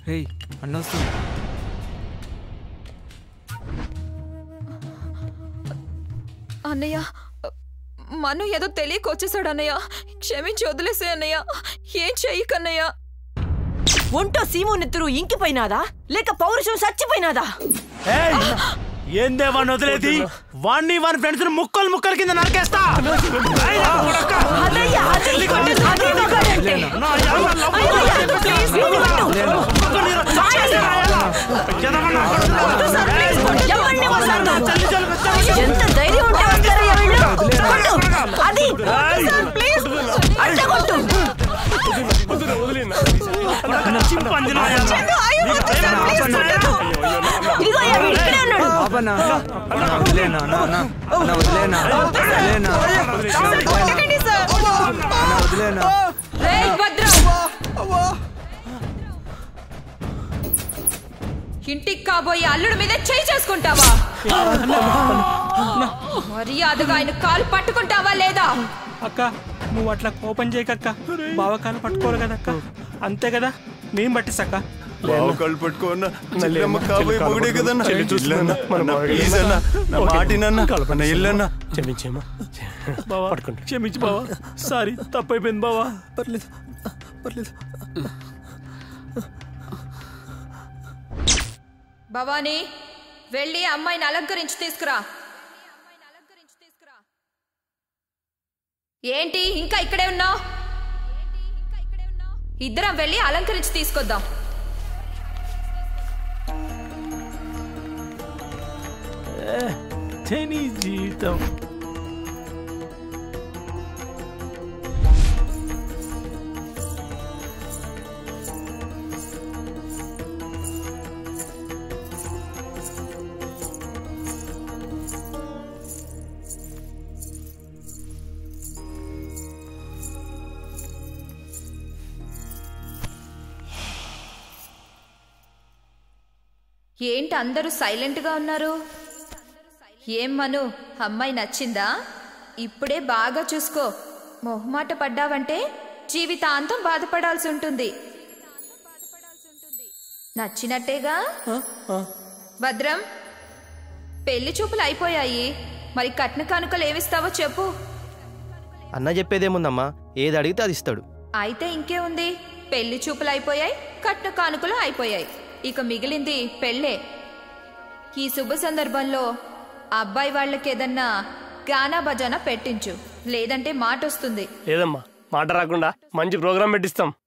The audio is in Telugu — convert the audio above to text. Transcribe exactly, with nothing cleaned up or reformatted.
రేయ్ అన్న వస్తుంది. అన్నయ్య మను ఏదో తెలియక వచ్చేసాడు అన్నయ్య. క్షమించి వదిలేసే అన్నయ్య. ఏం చెయ్యకన్నయ్య. ఒంటో సీము నెత్తురు ఇంకిపోయినాదా లేక పౌరుషం చచ్చిపోయినాదా? ఏందే వాడిని వదిలేది? వాడిని వాని ఫ్రెండ్స్ ముక్కలు ముక్కలు కింద నరికేస్తా. ఎంత ధైర్యం ఉంటే వస్తారయ్యా వీళ్ళు? అది అడ్డగొట్టు. ఇంటికి కాబోయే అల్లుడి మీద చేయి చేసుకుంటావా? మర్యాదగా ఆయన కాలు పట్టుకుంటావా లేదా? అక్క నువ్వు అట్లా కోపం చేయకక్క. బావ కాలు పట్టుకోరు కదక్క, అంతే కదా. నేను పట్టిసక్క కాలు పట్టుకోన్నా కాబోయే మొగుడే కదన్నా. ఇల్లన్నా క్షమించేమా బావా, పట్టుకోండి. క్షమించి బావా, సారీ తప్పైపోయింది బావా. పర్లేదు పర్లేదు. భవానీ వెళ్ళి అమ్మాయిని అలంకరించి తీసుకురా. ఏంటి ఇంకా ఇక్కడే ఉన్నావు? ఇద్దరం వెళ్ళి అలంకరించి తీసుకొద్దాం. జీవితం ఏంటి అందరూ సైలెంట్గా ఉన్నారు? ఏం మను, అమ్మాయి నచ్చిందా? ఇప్పుడే బాగా చూసుకో. మొహమాట పడ్డావంటే జీవితాంతం బాధపడాల్సి ఉంటుంది. నచ్చినట్టేగా? భద్రం, పెళ్లి చూపులు అయిపోయాయి. మరి కట్న కానుకలు ఏవిస్తావో చెప్పు. అన్న చెప్పేదేముందమ్మా, ఏది అడిగితే అది ఇస్తాడు. అయితే ఇంకే ఉంది, పెళ్లి చూపులు అయిపోయాయి, కట్న కానుకలు అయిపోయాయి. ఇక మిగిలింది పెళ్ళే. ఈ శుభ సందర్భంలో అబ్బాయి వాళ్ళకి ఏదన్నా గానా భజన పెట్టించు, లేదంటే మాట వస్తుంది. లేదమ్మా, మాట రాకుండా మంచి ప్రోగ్రాం పెట్టిస్తాం.